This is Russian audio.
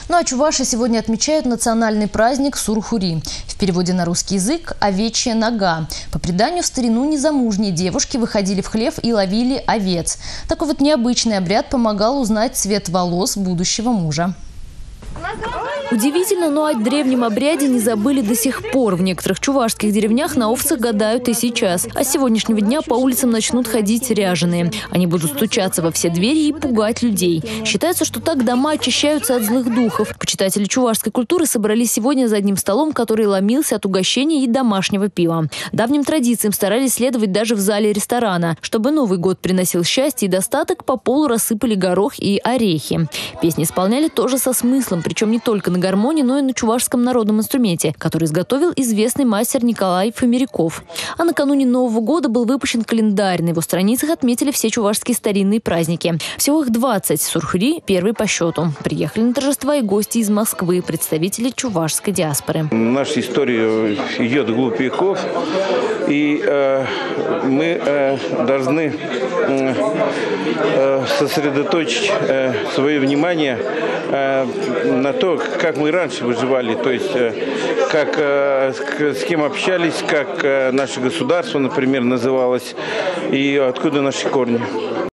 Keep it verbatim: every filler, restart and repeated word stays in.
Ну а чуваши сегодня отмечают национальный праздник Сурхури. В переводе на русский язык – овечья нога. По преданию, в старину незамужние девушки выходили в хлев и ловили овец. Такой вот необычный обряд помогал узнать цвет волос будущего мужа. Удивительно, но о древнем обряде не забыли до сих пор. В некоторых чувашских деревнях на овцах гадают и сейчас. А с сегодняшнего дня по улицам начнут ходить ряженые. Они будут стучаться во все двери и пугать людей. Считается, что так дома очищаются от злых духов. Почитатели чувашской культуры собрались сегодня за одним столом, который ломился от угощений и домашнего пива. Давним традициям старались следовать даже в зале ресторана. Чтобы Новый год приносил счастье и достаток, по полу рассыпали горох и орехи. Песни исполняли тоже со смыслом, причем не только на гармонии, но и на чувашском народном инструменте, который изготовил известный мастер Николай Фомеряков. А накануне Нового года был выпущен календарь. На его страницах отметили все чувашские старинные праздники. Всего их двадцать. Сурхури – первый по счету. Приехали на торжества и гости из Москвы, представители чувашской диаспоры. Наша история идет глубь веков, и э, мы э, должны э, сосредоточить э, свое внимание э, на то, как мы раньше выживали, то есть как, с кем общались, как наше государство, например, называлось, и откуда наши корни.